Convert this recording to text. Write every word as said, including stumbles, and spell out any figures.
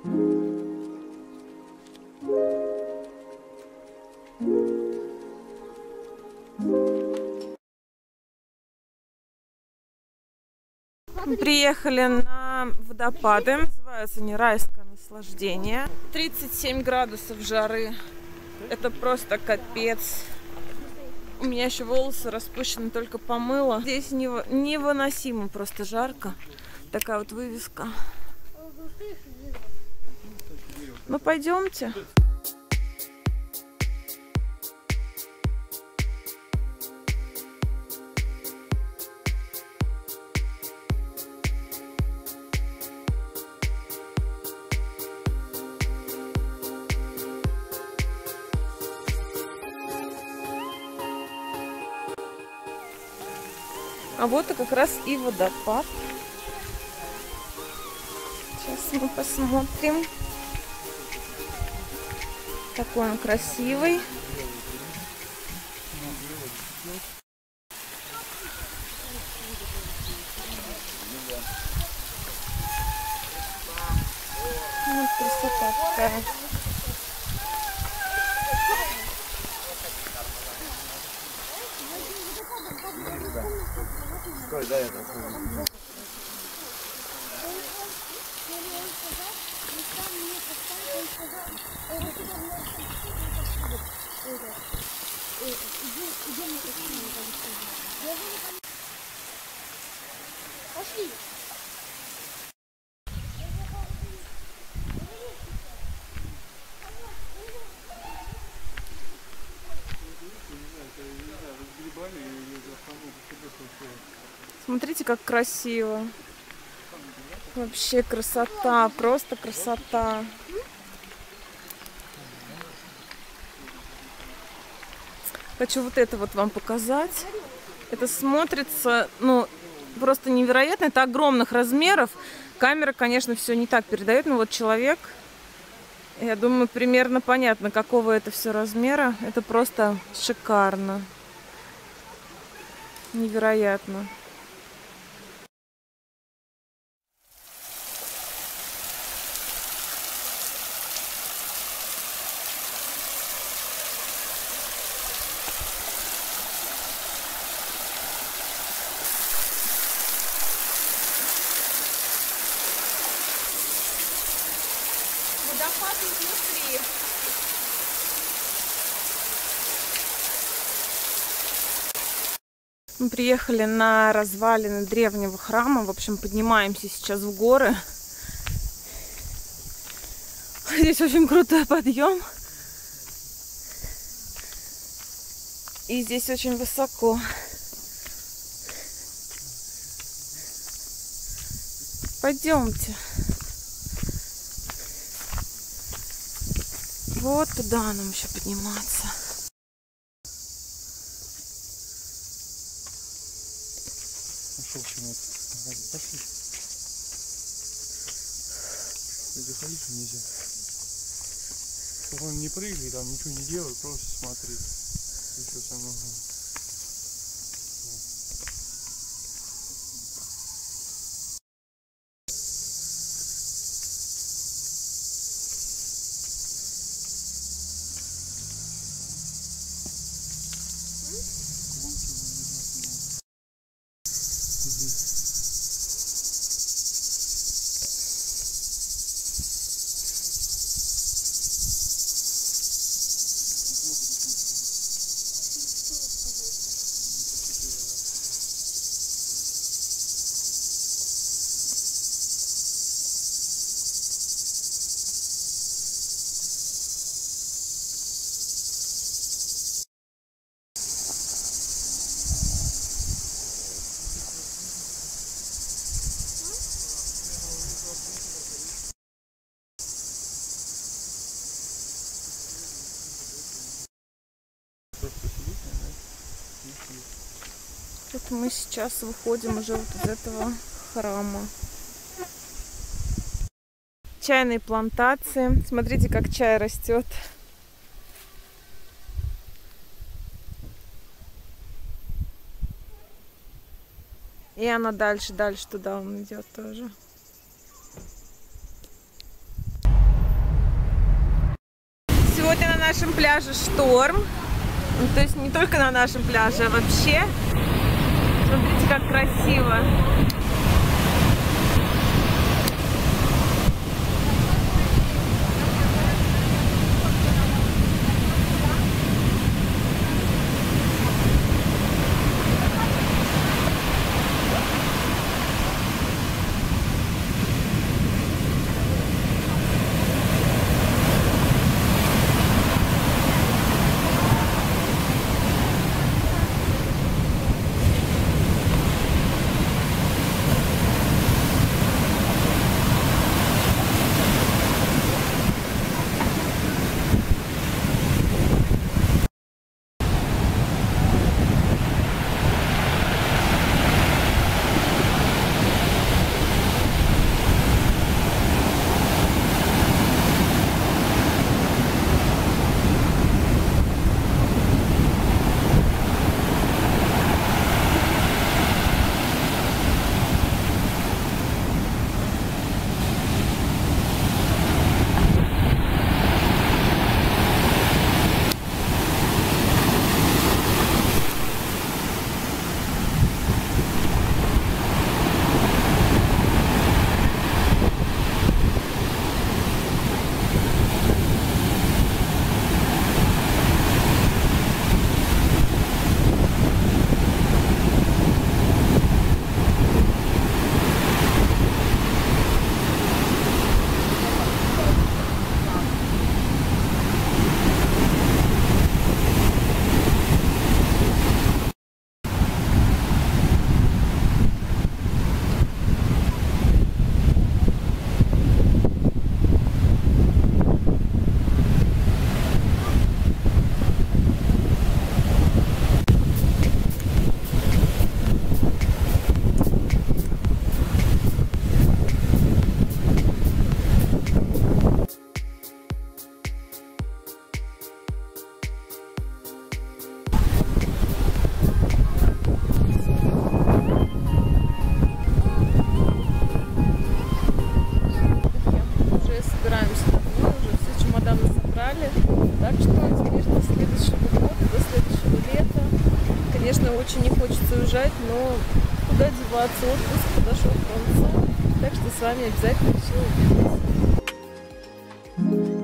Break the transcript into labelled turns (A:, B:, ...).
A: Мы приехали на водопады, называются они «Райское наслаждение». тридцать семь градусов жары, это просто капец. У меня еще волосы распущены, только помыла. Здесь невыносимо, просто жарко. Такая вот вывеска. Ну пойдемте. А вот и как раз и водопад. Сейчас мы посмотрим. Такой он красивый. Вот красота такая.
B: Стой, дай это.
C: Пошли.
A: Смотрите, как красиво. Вообще красота, просто красота. Хочу вот это вот вам показать. Это смотрится, ну, просто невероятно. Это огромных размеров. Камера, конечно, все не так передает, но вот человек, я думаю, примерно понятно, какого это все размера. Это просто шикарно. Невероятно. Водопад изнутри. Мы приехали на развалины древнего храма. В общем, поднимаемся сейчас в горы. Здесь очень крутой подъем. И здесь очень высоко. Пойдемте. Вот туда нам еще подниматься.
B: Нашел чему-то. Пошли. Заходить нельзя. Он не прыгай, там ничего не делай, просто смотри. Еще со мной.
A: Вот мы сейчас выходим уже вот из этого храма. Чайные плантации. Смотрите, как чай растет. И она дальше, дальше туда он идет тоже. нашем пляже шторм. Ну, то есть не только на нашем пляже, а вообще. Смотрите, как красиво. Так что теперь до следующего года, до следующего лета. Конечно, очень не хочется уезжать, но куда деваться, отпуск подошел к концу. Так что с вами обязательно еще увидимся.